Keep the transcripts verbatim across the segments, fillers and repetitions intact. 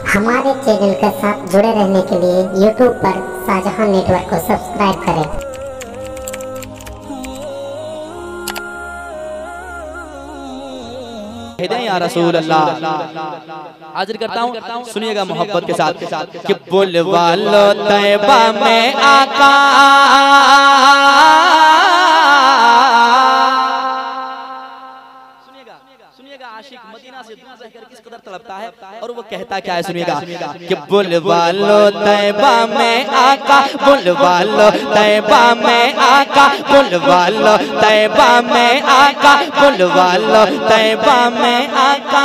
हमारे चैनल के साथ जुड़े रहने के लिए यूट्यूब पर शाहजहां नेटवर्क को सब्सक्राइब करें। या रसूल अल्लाह हाजिर करता हूँ, सुनिएगा मोहब्बत के साथ कि बुलवा लो तैबा में आका, सुनिएगा आशिक मदीना से दूर रहकर किस कदर तड़पता है और वो कहता क्या है, सुनिएगा कि बुलवा लो तैबा में आका, बुलवा लो तैबा में आका, बुलवा लो तैबा में आका, बुलवा लो तैबा में आका,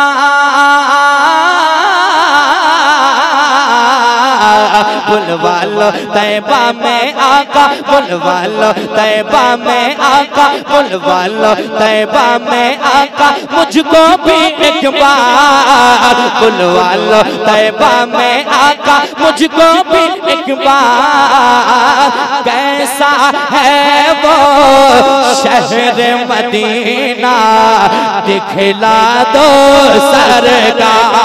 बुलवा लो तैबा में आका, बुलवा लो तैबा में आका, बुलवा लो तैबा में आका, मुझको भी एक बार बुलवा लो तैबा में आका, मुझको भी एक बार। कैसा है वो शहर मदीना दिखला दो सरकार,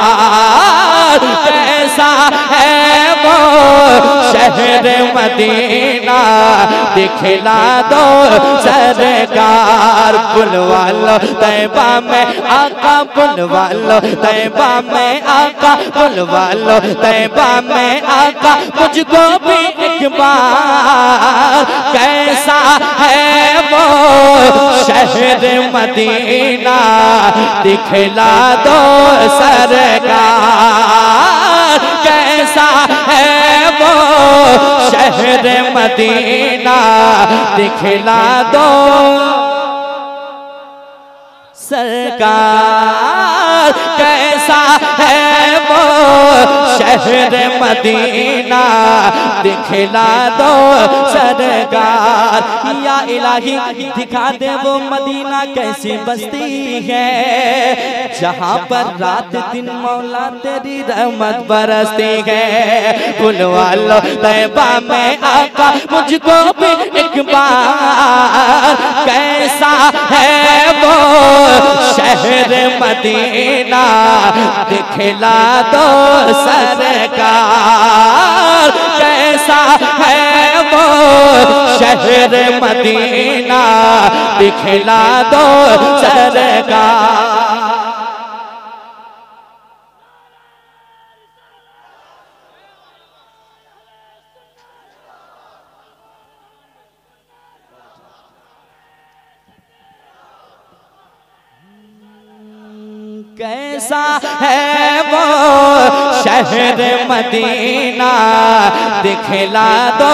कैसा है वो शहर मदीना दिखला दो सरकार। बुलवा लो तैबा में आका, बुलवा लो तैबा में आका, बुलवा लो तैबा में आका, मुझको भी एक बार। कैसा है वो शहर मदीना दिखला दो सरकार, कैसा है वो शहर मदीना दिखला दो सरकार, कैसा है वो शहर मदीना दिखला दो सरकार। या इलाही दिखा दे वो मदीना कैसी बस्ती है, जहाँ पर रात दिन मौला तेरी रहमत बरसती है। बुलवा लो तैबा में आका, मुझको भी एक बार। कैसा है वो शहर मदीना दिखला दो सरकार, कैसा है वो शहर मदीना दिखला दो सरकार। कैसा है वो शहर मदीना दिखला दो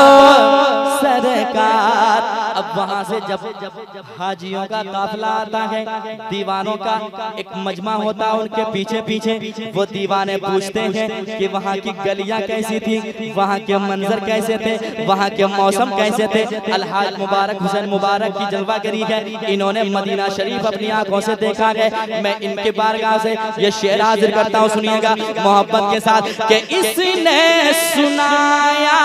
सरकार। अब वहाँ से जब हाजियों का काफिला आता है, दीवानों का एक मजमा होता है, उनके पीछे पीछे वो दीवाने पूछते हैं कि वहाँ की गलियाँ कैसी थी, वहाँ के मंजर कैसे थे, वहाँ के मौसम कैसे थे। अलहाज मुबारक हुसैन मुबारक की जलवागरी है, इन्होंने मदीना शरीफ अपनी आंखों से देखा है। मैं इनके बारगाह से ये शेर हाजिर करता हूँ, सुनिएगा मोहब्बत के साथ कि इसने सुनाया।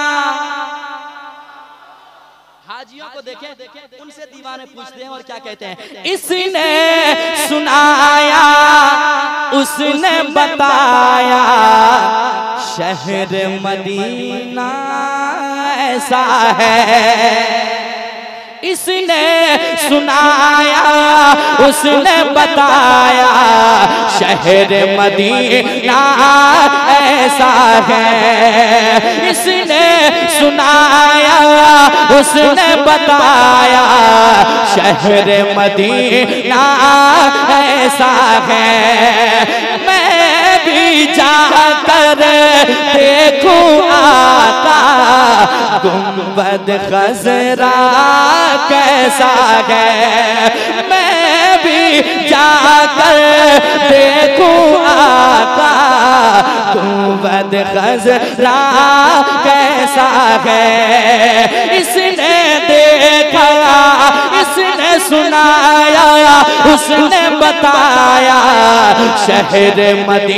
हाजियों को देखें, उनसे दीवाने पूछते हैं और क्या कहते हैं, इसने सुनाया उसने बताया शहर मदीना ऐसा है। इसने सुनाया उसने बताया शहर मदीना ऐसा है। इसने सुनाया उसने बताया शहर मदीना ऐसा है। मैं भी जाकर देखूं आका गुंबद खजरा कैसा है। मैं भी जाकर देखूं आका गुंबद खजरा कैसा है। इसने देखा इसने सुनाया उसने बताया शहर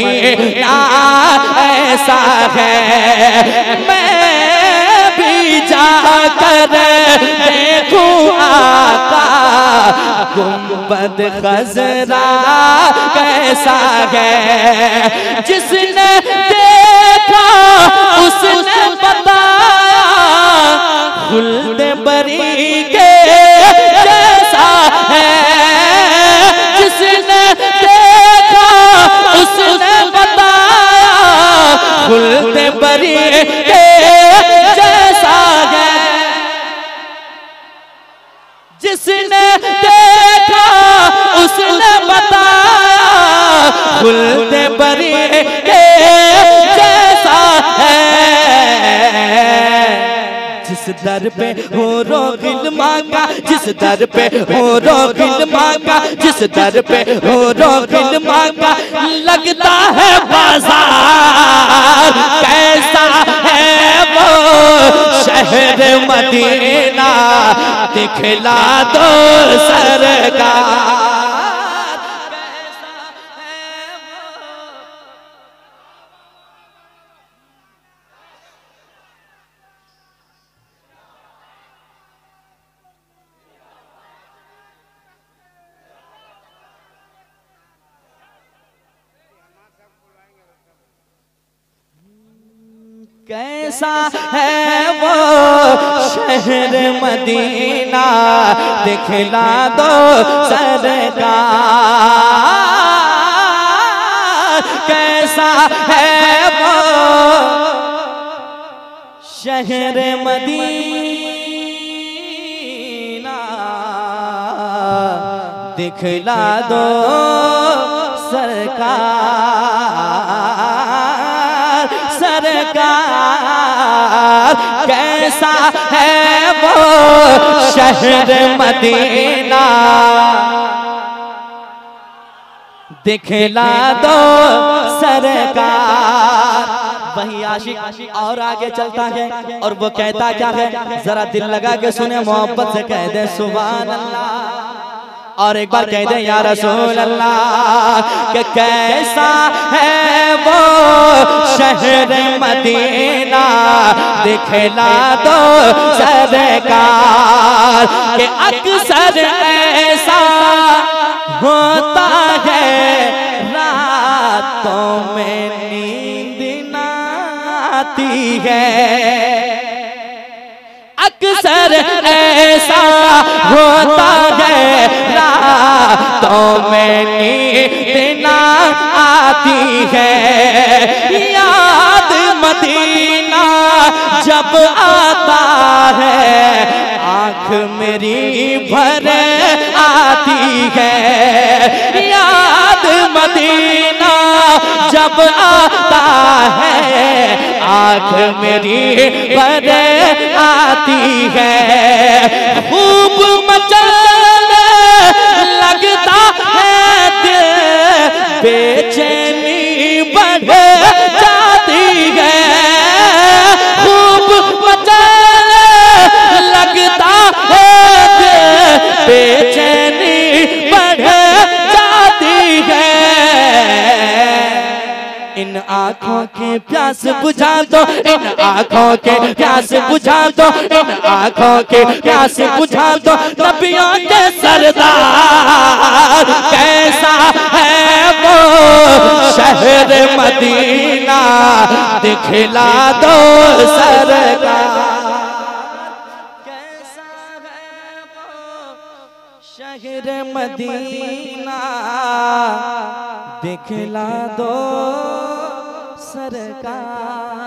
मदीना ऐसा है। मैं भी जा जाकर देखूं आका गुंबद खजरा कैसा है। जिसने देखा उसने बताया खुल्द बरी के जैसा है। जिसने देखा उसने बताया खुल्द बरी के जैसा है। जिसने देखा उसने बताया खुल्द बरी के जैसा है। जिस दर पे हो रो गिलमा का, जिस दर पे हो रो गिलमा का, जिस दर पे हो रो गिलमा का लगता है बाजार कैसा है वो शहर मदीना दिखला दो सरकार। कैसा है वो शहर मदीना दिखला दो सरकार। कैसा है वो शहर मदीना दिखला दो सरकार। सरकार कैसा है वो शहर मदीना दिखला दो सरकार। वही आशिक और आगे चलता है और वो कहता क्या है, जरा दिल लगा के सुने, मोहब्बत से कह दे सुभान अल्लाह। और एक बार कह दे या रसूल अल्लाह कि कैसा है वो शहर मदीना दिखला दो सरकार। कि अक्सर ऐसा होता है रातों में नींद ना आती है। अक्सर ऐसा होता है रातों में नींद ना आती है। याद मदीना जब आता है आँख मेरी भर आती है। याद मदीना जब आता है आँख मेरी भर आती है। खूब मचलने लगता है दिल, बेचैनी बढ़ जाती है। खूब मचलने लगता है दिल, बेचैनी बढ़ जाती है। इन आँखों के प्यास बुझा दो, इन आँखों के प्यास बुझा दो, इन आँखों के प्यास बुझा दो नबियों के सरदार। कैसा है वो शहर मदीना दिखला दो सरकार। कैसा है वो शहर मदीना दिखला दो सरकार।